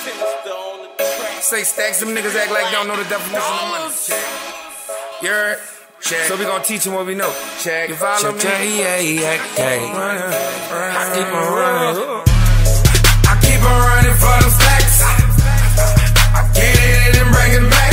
Say Staxx, them niggas act like they don't know the definition of money. Check. You heard? Check. So we gon' teach them what we know. Check. You follow me? I keep on running. I keep on running for them stacks. I get it and bring it back.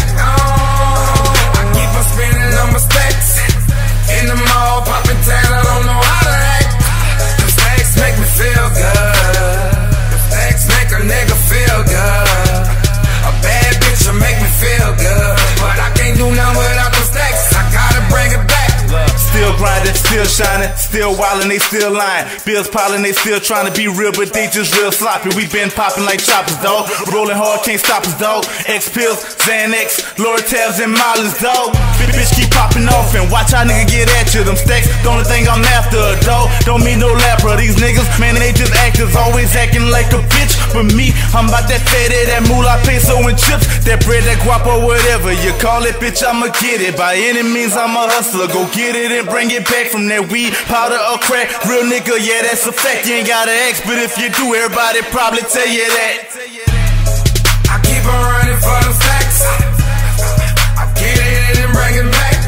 I keep on spending on my stacks. In the mall, popping tags, I don't know how to act. The stacks make me feel good. The stacks make a nigga feel good. A bad bitch will make me feel good. But I can't do nothing without the stacks. I gotta bring it back. Still grinding, still shining, still wildin', they still lying. Bills piling, they still trying to be real, but they just real sloppy. We been popping like choppers, dog. Rolling hard, can't stop us, dog. X pills, Xanax, Lortabs and Molly's, dog. Bitch keep popping off and watch how nigga get at you. Them stacks, the only thing I'm after, dog. Don't mean no lapper. These niggas, man, they just actors, always acting like a bitch. But me, I'm about that fatty, that moolah, peso and chips, that bread, that guapo, whatever you call it, bitch, I'ma get it. By any means, I'm a hustler. Go get it and bring it back from that weed, powder or crack. Real nigga, yeah, that's a fact. You ain't gotta ask, but if you do, everybody probably tell you that. I keep on running for them stacks. I get it and bring it back.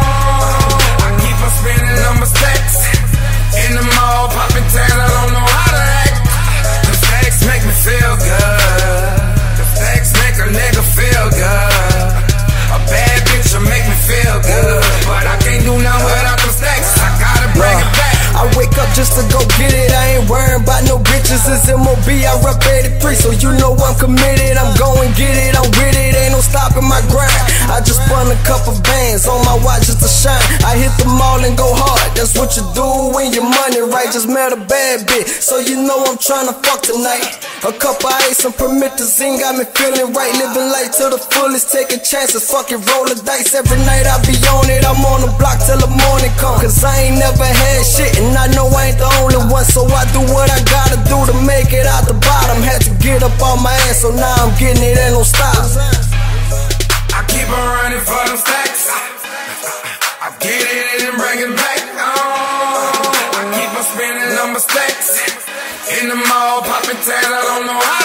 I keep on spending on my stacks. In the mall, popping tags, I don't know how to act. The stacks make me feel good. The stacks make a nigga feel good. A bad bitch will make me feel good. But I can't do nothing without them stacks. I gotta bring it back. I wake up just to go get it. I ain't worrying about no bitches. It's MOB, I rep 83, so you know I'm committed. I'm going get it, I'm with it. Ain't no stopping my grind. I just spun a couple bands on my watch just to shine. I hit the mall and go hard. That's what you do when your money right. Just met a bad bitch, so you know I'm tryna fuck tonight. A couple ice and promethazine got me feeling right. Living life to the fullest, taking chances, fucking rolling dice. Every night I be on it, I'm on the block till the morning come. Cause I ain't never had shit, and I know I ain't the only one. So I do what I gotta do to make it out the bottom. Had to get up on my ass, so now I'm getting it, ain't no stop. I keep on running for them stacks. I get it and bring it back. I keep on spending on my stacks. In the mall, popping tags, I don't know how